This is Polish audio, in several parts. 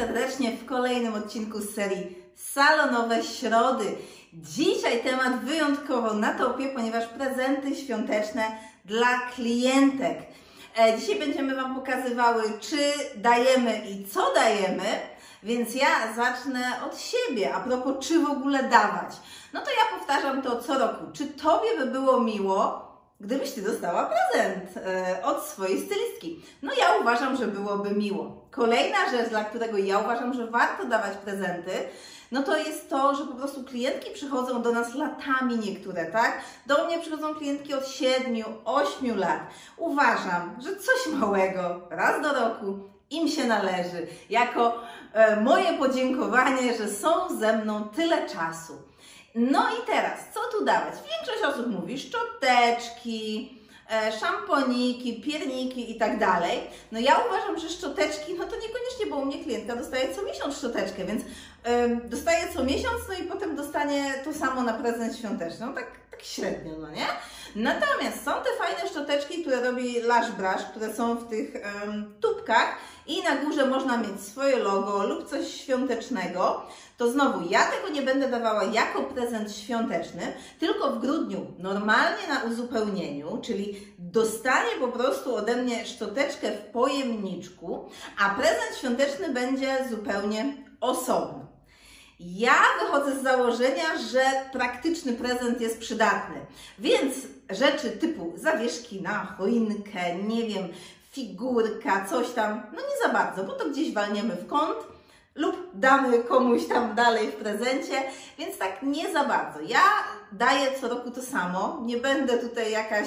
serdecznie w kolejnym odcinku z serii Salonowe Środy. Dzisiaj temat wyjątkowo na topie, ponieważ prezenty świąteczne dla klientek. Dzisiaj będziemy Wam pokazywały, czy dajemy i co dajemy, więc ja zacznę od siebie. A propos, czy w ogóle dawać. No to ja powtarzam to co roku. Czy Tobie by było miło, gdybyś Ty dostała prezent od swojej stylistki? No ja uważam, że byłoby miło. Kolejna rzecz, dla którego ja uważam, że warto dawać prezenty, no to jest to, że po prostu klientki przychodzą do nas latami niektóre, tak? Do mnie przychodzą klientki od 7, 8 lat. Uważam, że coś małego, raz do roku im się należy. Jako moje podziękowanie, że są ze mną tyle czasu. No i teraz, co tu dawać? Większość osób mówi szczoteczki, szamponiki, pierniki i tak dalej. No ja uważam, że szczoteczki, no to niekoniecznie, bo u mnie klientka dostaje co miesiąc szczoteczkę, więc dostaje co miesiąc, no i potem dostanie to samo na prezent świąteczny. No tak średnio, no nie? Natomiast są te fajne szczoteczki, które robi Lush Brush, które są w tych tubkach i na górze można mieć swoje logo lub coś świątecznego. To znowu, ja tego nie będę dawała jako prezent świąteczny, tylko w grudniu normalnie na uzupełnieniu, czyli dostanie po prostu ode mnie szczoteczkę w pojemniczku, a prezent świąteczny będzie zupełnie osobno. Ja wychodzę z założenia, że praktyczny prezent jest przydatny, więc rzeczy typu zawieszki na choinkę, nie wiem, figurka, coś tam, no nie za bardzo, bo to gdzieś walniemy w kąt lub damy komuś tam dalej w prezencie, więc tak nie za bardzo. Ja daję co roku to samo, nie będę tutaj jakaś,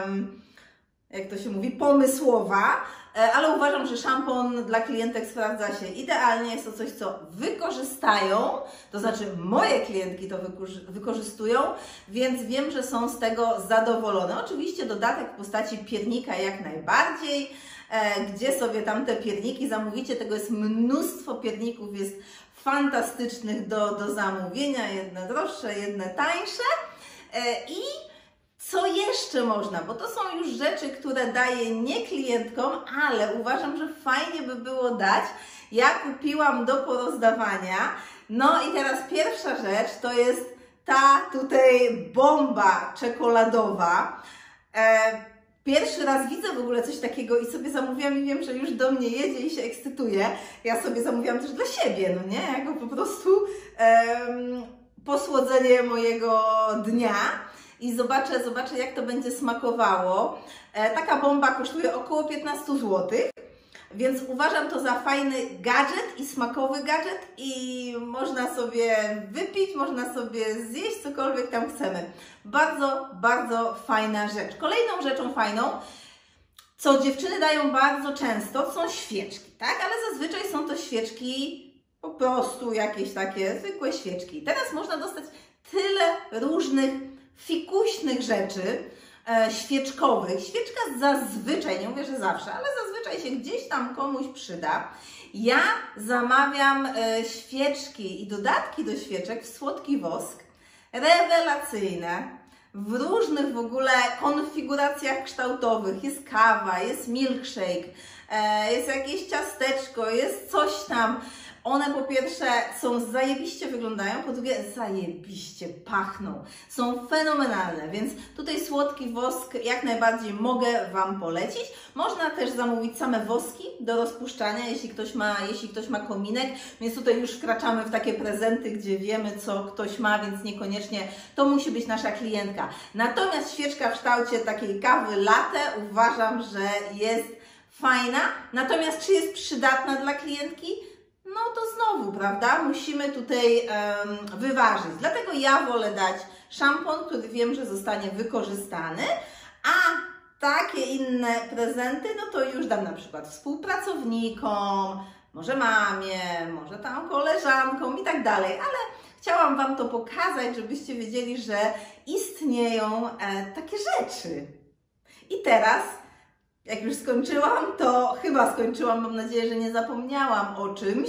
jak to się mówi, pomysłowa, ale uważam, że szampon dla klientek sprawdza się idealnie. Jest to coś, co wykorzystają, to znaczy moje klientki to wykorzystują, więc wiem, że są z tego zadowolone. Oczywiście dodatek w postaci piernika jak najbardziej, gdzie sobie tam te pierniki zamówicie. Tego jest mnóstwo pierników, jest fantastycznych do zamówienia, jedne droższe, jedne tańsze. I co jeszcze można? Bo to są już rzeczy, które daję nie klientkom, ale uważam, że fajnie by było dać. Ja kupiłam do porozdawania. No i teraz pierwsza rzecz to jest ta tutaj bomba czekoladowa. Pierwszy raz widzę w ogóle coś takiego i sobie zamówiłam i wiem, że już do mnie jedzie i się ekscytuje. Ja sobie zamówiłam też dla siebie, no nie? Jako po prostu posłodzenie mojego dnia. I zobaczę, jak to będzie smakowało. Taka bomba kosztuje około 15 zł, więc uważam to za fajny gadżet i smakowy gadżet i można sobie wypić, można sobie zjeść cokolwiek tam chcemy. Bardzo, bardzo fajna rzecz. Kolejną rzeczą fajną, co dziewczyny dają bardzo często, są świeczki, tak? Ale zazwyczaj są to świeczki po prostu jakieś takie zwykłe świeczki. Teraz można dostać tyle różnych fikuśnych rzeczy świeczkowych. Świeczka zazwyczaj, nie mówię, że zawsze, ale zazwyczaj się gdzieś tam komuś przyda. Ja zamawiam świeczki i dodatki do świeczek w słodki wosk, rewelacyjne, w różnych w ogóle konfiguracjach kształtowych. Jest kawa, jest milkshake, jest jakieś ciasteczko, jest coś tam. One po pierwsze są zajebiście wyglądają, po drugie zajebiście pachną. Są fenomenalne, więc tutaj słodki wosk jak najbardziej mogę Wam polecić. Można też zamówić same woski do rozpuszczania, jeśli ktoś ma kominek, więc tutaj już wkraczamy w takie prezenty, gdzie wiemy, co ktoś ma, więc niekoniecznie to musi być nasza klientka. Natomiast świeczka w kształcie takiej kawy latte uważam, że jest fajna. Natomiast czy jest przydatna dla klientki? No to znowu, prawda, musimy tutaj wyważyć. Dlatego ja wolę dać szampon, który wiem, że zostanie wykorzystany, a takie inne prezenty, no to już dam na przykład współpracownikom, może mamie, może tam koleżankom i tak dalej, ale chciałam Wam to pokazać, żebyście wiedzieli, że istnieją takie rzeczy. I teraz, jak już skończyłam, to chyba skończyłam, mam nadzieję, że nie zapomniałam o czymś,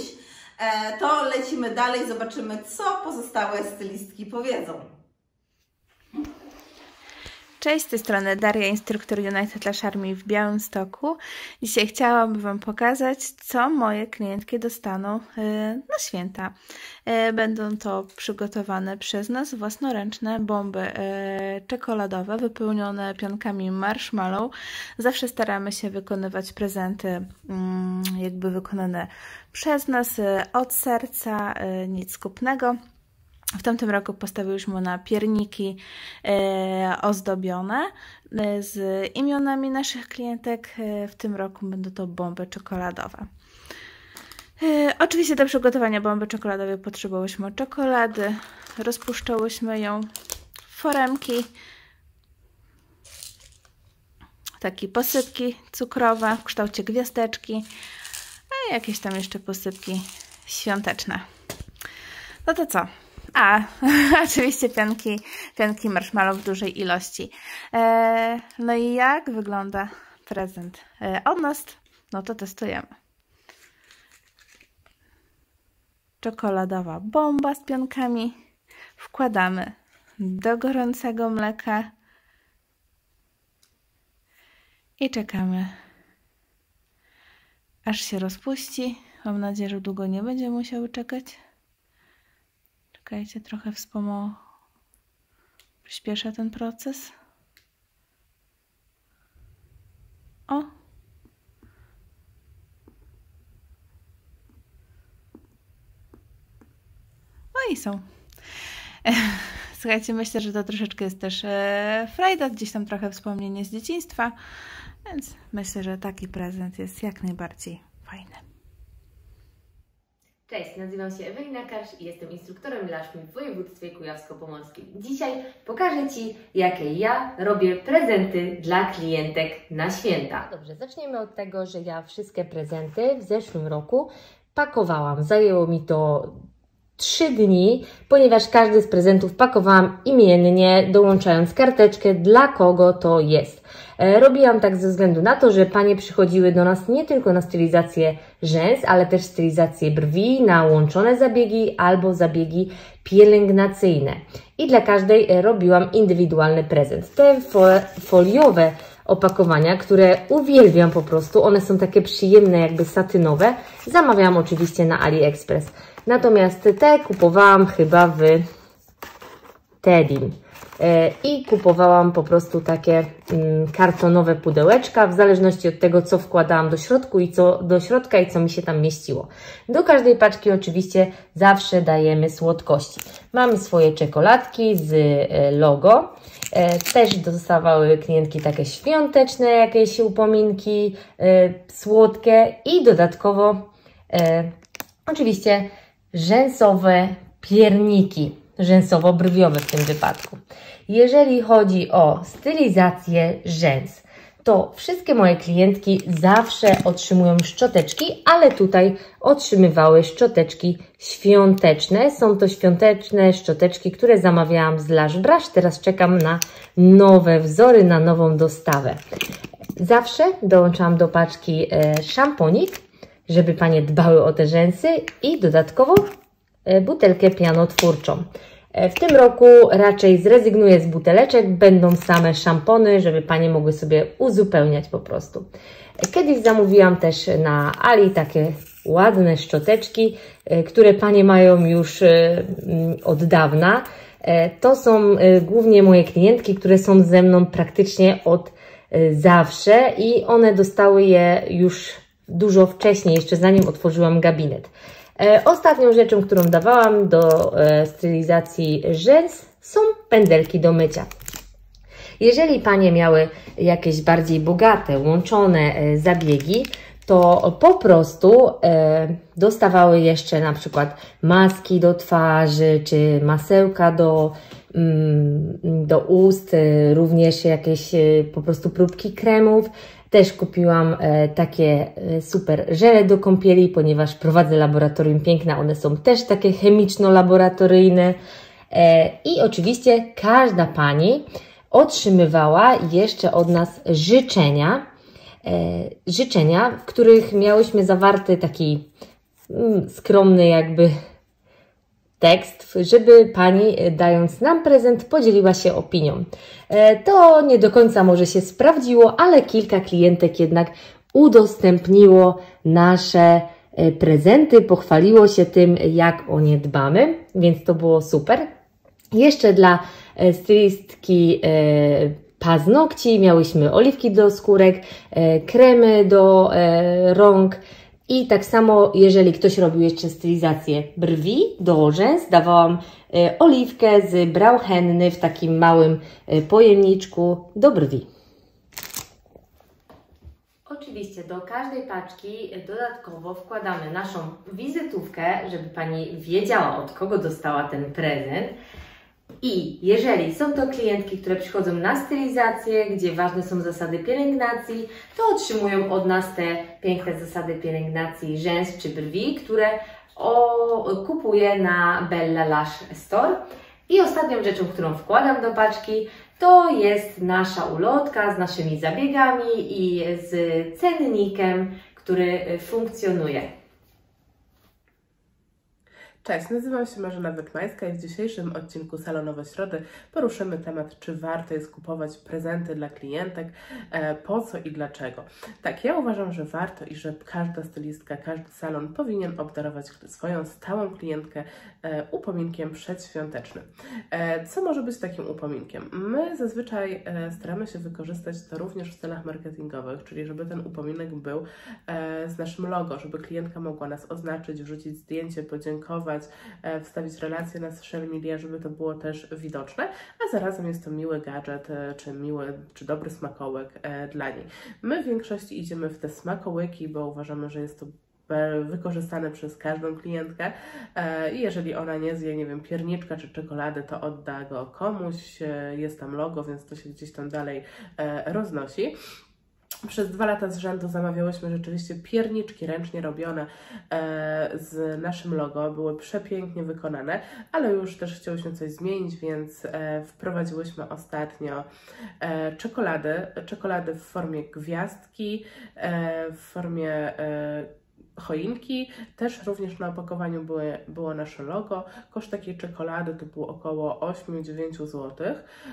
to lecimy dalej, zobaczymy, co pozostałe stylistki powiedzą. Cześć, z tej strony Daria, instruktor United dla Charmy w Białymstoku. Dzisiaj chciałabym Wam pokazać, co moje klientki dostaną na święta. Będą to przygotowane przez nas własnoręczne bomby czekoladowe wypełnione pionkami marshmallow. Zawsze staramy się wykonywać prezenty jakby wykonane przez nas od serca, nic kupnego. W tamtym roku postawiliśmy na pierniki ozdobione z imionami naszych klientek. W tym roku będą to bomby czekoladowe. Oczywiście do przygotowania bomby czekoladowej potrzebowałyśmy czekolady. Rozpuszczałyśmy ją w foremki. Takie posypki cukrowe w kształcie gwiazdeczki. A jakieś tam jeszcze posypki świąteczne. No to co? Oczywiście pianki marshmallow w dużej ilości. No i jak wygląda prezent od nas? No to testujemy. Czekoladowa bomba z pionkami. Wkładamy do gorącego mleka i czekamy, aż się rozpuści. Mam nadzieję, że długo nie będziemy musiały czekać. Czekajcie, trochę przyspieszę ten proces. O! No i są. Słuchajcie, myślę, że to troszeczkę jest też frajda, gdzieś tam trochę wspomnienie z dzieciństwa, więc myślę, że taki prezent jest jak najbardziej fajny. Cześć, nazywam się Ewelina Karsz i jestem instruktorem dla Charmy w województwie kujawsko-pomorskim. Dzisiaj pokażę Ci, jakie ja robię prezenty dla klientek na święta. Dobrze, zaczniemy od tego, że ja wszystkie prezenty w zeszłym roku pakowałam. Zajęło mi to 3 dni, ponieważ każdy z prezentów pakowałam imiennie, dołączając karteczkę, dla kogo to jest. Robiłam tak ze względu na to, że panie przychodziły do nas nie tylko na stylizację rzęs, ale też stylizację brwi, na łączone zabiegi albo zabiegi pielęgnacyjne. I dla każdej robiłam indywidualny prezent. Te foliowe opakowania, które uwielbiam po prostu, one są takie przyjemne, jakby satynowe, zamawiałam oczywiście na AliExpress. Natomiast te kupowałam chyba w Tedim. I kupowałam po prostu takie kartonowe pudełeczka, w zależności od tego, co wkładałam do środka i co mi się tam mieściło. Do każdej paczki oczywiście zawsze dajemy słodkości. Mamy swoje czekoladki z logo. Też dostawały klientki takie świąteczne jakieś upominki, słodkie i dodatkowo oczywiście rzęsowe pierniki, rzęsowo-brwiowe w tym wypadku. Jeżeli chodzi o stylizację rzęs, to wszystkie moje klientki zawsze otrzymują szczoteczki, ale tutaj otrzymywały szczoteczki świąteczne. Są to świąteczne szczoteczki, które zamawiałam z Lush Brush. Teraz czekam na nowe wzory, na nową dostawę. Zawsze dołączałam do paczki szamponik, żeby panie dbały o te rzęsy i dodatkowo butelkę pianotwórczą. W tym roku raczej zrezygnuję z buteleczek, będą same szampony, żeby panie mogły sobie uzupełniać po prostu. Kiedyś zamówiłam też na Ali takie ładne szczoteczki, które panie mają już od dawna. To są głównie moje klientki, które są ze mną praktycznie od zawsze i one dostały je już dużo wcześniej, jeszcze zanim otworzyłam gabinet. Ostatnią rzeczą, którą dawałam do stylizacji rzęs, są pędzelki do mycia. Jeżeli panie miały jakieś bardziej bogate, łączone zabiegi, to po prostu dostawały jeszcze na przykład maski do twarzy, czy masełka do ust, również jakieś po prostu próbki kremów. Też kupiłam takie super żele do kąpieli, ponieważ prowadzę laboratorium piękna, one są też takie chemiczno-laboratoryjne. I oczywiście każda pani otrzymywała jeszcze od nas życzenia, w których miałyśmy zawarty taki skromny jakby tekst, żeby Pani, dając nam prezent, podzieliła się opinią. To nie do końca może się sprawdziło, ale kilka klientek jednak udostępniło nasze prezenty, pochwaliło się tym, jak o nie dbamy, więc to było super. Jeszcze dla stylistki paznokci miałyśmy oliwki do skórek, kremy do rąk i tak samo, jeżeli ktoś robił jeszcze stylizację brwi do rzęs, dawałam oliwkę z brał henny w takim małym pojemniczku do brwi. Oczywiście do każdej paczki dodatkowo wkładamy naszą wizytówkę, żeby Pani wiedziała, od kogo dostała ten prezent. I jeżeli są to klientki, które przychodzą na stylizację, gdzie ważne są zasady pielęgnacji, to otrzymują od nas te piękne zasady pielęgnacji rzęs czy brwi, które kupuję na Bella Lash Store. I ostatnią rzeczą, którą wkładam do paczki, to jest nasza ulotka z naszymi zabiegami i z cennikiem, który funkcjonuje. Cześć, nazywam się Marzena Wykmańska i w dzisiejszym odcinku Salonowe Środy poruszymy temat, czy warto jest kupować prezenty dla klientek, po co i dlaczego. Tak, ja uważam, że warto i że każda stylistka, każdy salon powinien obdarować swoją stałą klientkę upominkiem przedświątecznym. Co może być takim upominkiem? My zazwyczaj staramy się wykorzystać to również w celach marketingowych, czyli żeby ten upominek był z naszym logo, żeby klientka mogła nas oznaczyć, wrzucić zdjęcie, podziękować, wstawić relacje na social media, żeby to było też widoczne, a zarazem jest to miły gadżet, czy dobry smakołyk dla niej. My w większości idziemy w te smakołyki, bo uważamy, że jest to wykorzystane przez każdą klientkę i jeżeli ona nie zje, nie wiem, pierniczka czy czekolady, to odda go komuś, jest tam logo, więc to się gdzieś tam dalej roznosi. Przez 2 lata z rzędu zamawiałyśmy rzeczywiście pierniczki ręcznie robione z naszym logo. Były przepięknie wykonane, ale już też chciałyśmy coś zmienić, więc wprowadziłyśmy ostatnio czekolady w formie gwiazdki, w formie choinki, też również na opakowaniu było nasze logo. Koszt takiej czekolady to było około 8-9 zł,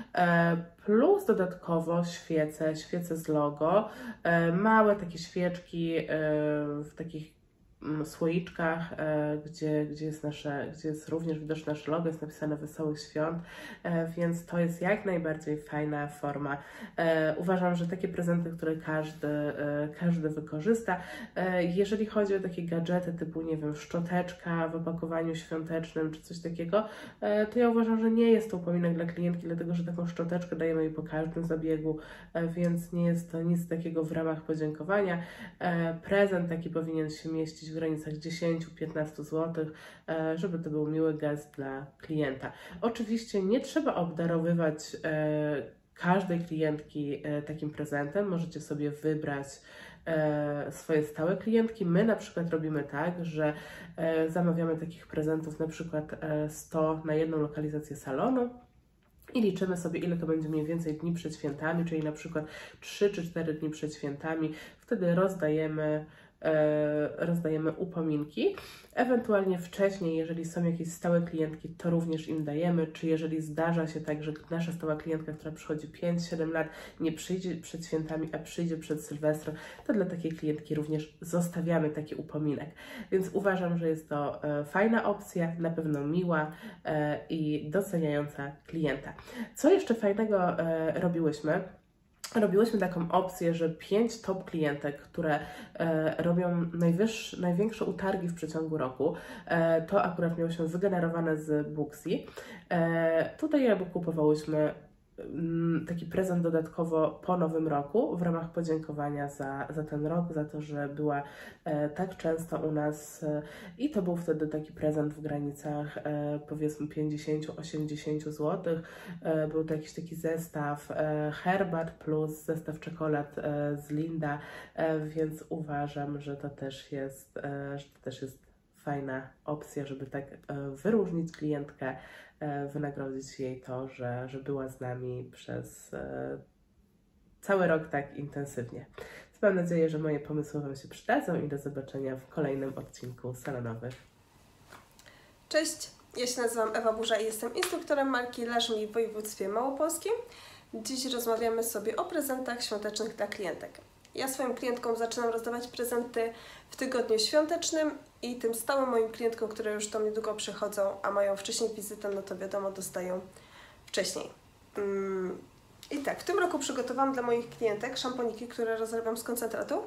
plus dodatkowo świece z logo, małe takie świeczki w takich słoiczkach, gdzie jest również widoczne nasze logo, jest napisane Wesołych Świąt, więc to jest jak najbardziej fajna forma. Uważam, że takie prezenty, które każdy wykorzysta. Jeżeli chodzi o takie gadżety typu, nie wiem, szczoteczka w opakowaniu świątecznym czy coś takiego, to ja uważam, że nie jest to upominek dla klientki, dlatego że taką szczoteczkę dajemy jej po każdym zabiegu, więc nie jest to nic takiego w ramach podziękowania. Prezent taki powinien się mieścić w granicach 10-15 zł, żeby to był miły gest dla klienta. Oczywiście nie trzeba obdarowywać każdej klientki takim prezentem, możecie sobie wybrać swoje stałe klientki. My na przykład robimy tak, że zamawiamy takich prezentów na przykład 100 na jedną lokalizację salonu i liczymy sobie, ile to będzie mniej więcej dni przed świętami, czyli na przykład 3 czy 4 dni przed świętami. Wtedy rozdajemy upominki. Ewentualnie wcześniej, jeżeli są jakieś stałe klientki, to również im dajemy, czy jeżeli zdarza się tak, że nasza stała klientka, która przychodzi 5-7 lat, nie przyjdzie przed świętami, a przyjdzie przed Sylwestrem, to dla takiej klientki również zostawiamy taki upominek. Więc uważam, że jest to fajna opcja, na pewno miła i doceniająca klienta. Co jeszcze fajnego robiłyśmy? Robiłyśmy taką opcję, że 5 top klientek, które robią największe utargi w przeciągu roku, to akurat miałyśmy wygenerowane z Booksy. Tutaj jakby kupowałyśmy taki prezent dodatkowo po Nowym Roku w ramach podziękowania za ten rok, za to, że była tak często u nas i to był wtedy taki prezent w granicach powiedzmy 50-80 zł. Był to jakiś taki zestaw herbat plus zestaw czekolad z Linda, więc uważam, że to też jest fajna opcja, żeby tak wyróżnić klientkę, wynagrodzić jej to, że była z nami przez cały rok tak intensywnie. Mam nadzieję, że moje pomysły Wam się przydadzą i do zobaczenia w kolejnym odcinku salonowych. Cześć! Ja się nazywam Ewa Burza i jestem instruktorem marki Laszmi w województwie małopolskim. Dziś rozmawiamy sobie o prezentach świątecznych dla klientek. Ja swoim klientkom zaczynam rozdawać prezenty w tygodniu świątecznym i tym stałym moim klientkom, które już do mnie długo przychodzą, a mają wcześniej wizytę, no to wiadomo, dostają wcześniej. I tak, w tym roku przygotowałam dla moich klientek szamponiki, które rozrabiam z koncentratu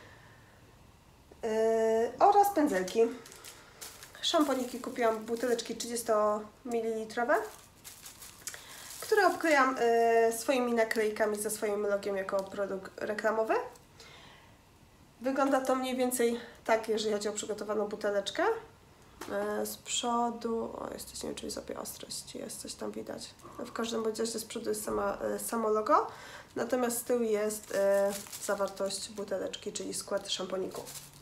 oraz pędzelki. Szamponiki kupiłam buteleczki 30 ml, które obklejam swoimi naklejkami ze swoim logiem jako produkt reklamowy. Wygląda to mniej więcej tak, jeżeli chodzi o przygotowaną buteleczkę. Z przodu, jest nie wiem, czy złapie ostrość, jest coś tam widać. W każdym bądź razie z przodu jest samo logo, natomiast z tyłu jest zawartość buteleczki, czyli skład szamponiku.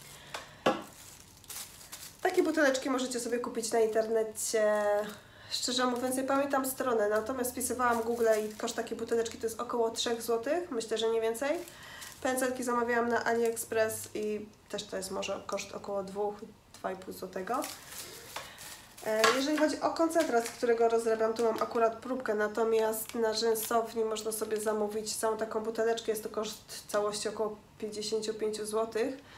Takie buteleczki możecie sobie kupić na internecie. Szczerze mówiąc, nie pamiętam strony, natomiast wpisywałam w Google i koszt takiej buteleczki to jest około 3 zł, myślę, że nie więcej. Pędzelki zamawiałam na AliExpress i też to jest może koszt około 2–2,5 zł. Jeżeli chodzi o koncentrat, z którego rozrabiam, tu mam akurat próbkę, natomiast na rzęsowni można sobie zamówić całą taką buteleczkę, jest to koszt całości około 55 zł.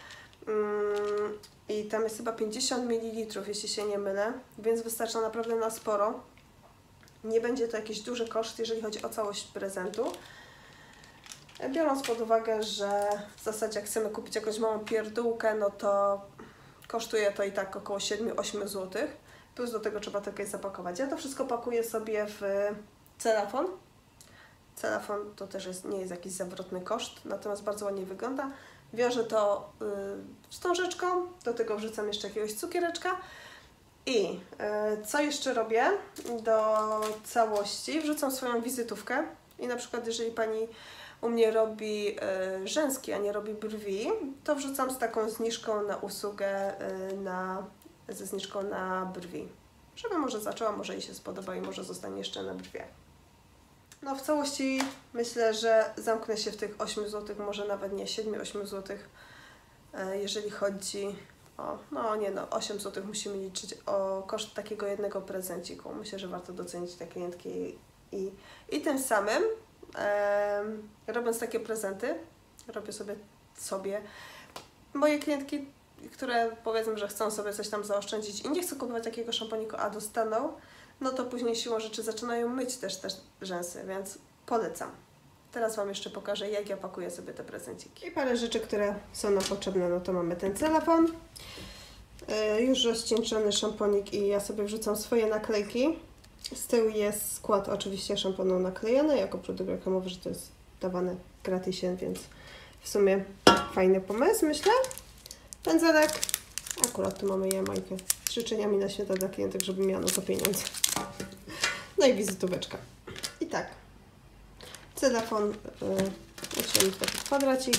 I tam jest chyba 50 ml, jeśli się nie mylę, więc wystarcza naprawdę na sporo. Nie będzie to jakiś duży koszt, jeżeli chodzi o całość prezentu. Biorąc pod uwagę, że w zasadzie jak chcemy kupić jakąś małą pierdółkę, no to kosztuje to i tak około 7–8 zł. Plus do tego trzeba to zapakować. Ja to wszystko pakuję sobie w celofan. Celofan to też nie jest jakiś zawrotny koszt, natomiast bardzo ładnie wygląda. Wiążę to wstążeczką, do tego wrzucam jeszcze jakiegoś cukiereczka. I co jeszcze robię do całości? Wrzucam swoją wizytówkę i na przykład jeżeli Pani u mnie robi rzęski, a nie robi brwi, to wrzucam z taką zniżką na usługę, ze zniżką na brwi. Żeby może zaczęła, może jej się spodoba i może zostanie jeszcze na brwiach. No w całości myślę, że zamknę się w tych 8 zł, może nawet nie 7–8 zł, jeżeli chodzi o, 8 zł musimy liczyć o koszt takiego jednego prezenciku. Myślę, że warto docenić te klientki i tym samym robiąc takie prezenty, robię sobie moje klientki, które powiedzmy, że chcą sobie coś tam zaoszczędzić i nie chcą kupować takiego szamponiku, a dostaną, no to później siłą rzeczy zaczynają myć też te rzęsy, więc polecam. Teraz Wam jeszcze pokażę, jak ja pakuję sobie te prezenciki. I parę rzeczy, które są nam potrzebne, no to mamy ten celofan, już rozcieńczony szamponik i ja sobie wrzucam swoje naklejki. Z tyłu jest skład oczywiście szamponu naklejony, jako produkt reklamowy, że to jest dawane gratisem, więc w sumie fajny pomysł, myślę. Pędzelek, akurat tu mamy jamajkę z życzeniami na święta dla klientek, żeby miano to pieniądze. No i wizytóweczka. I tak, celofan uciąłem w taki kwadracik,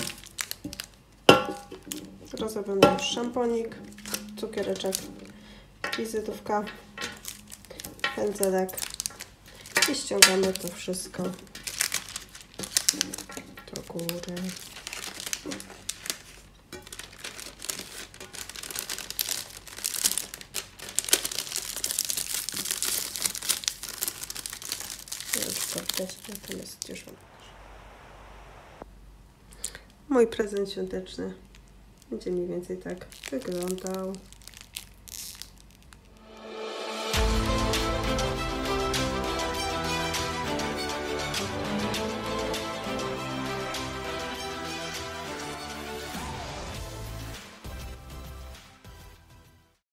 rozrobiony już szamponik, cukiereczek, wizytówka, pędzelek i ściągamy to wszystko do góry. Natomiast już Wam pokażę. Mój prezent świąteczny będzie mniej więcej tak wyglądał.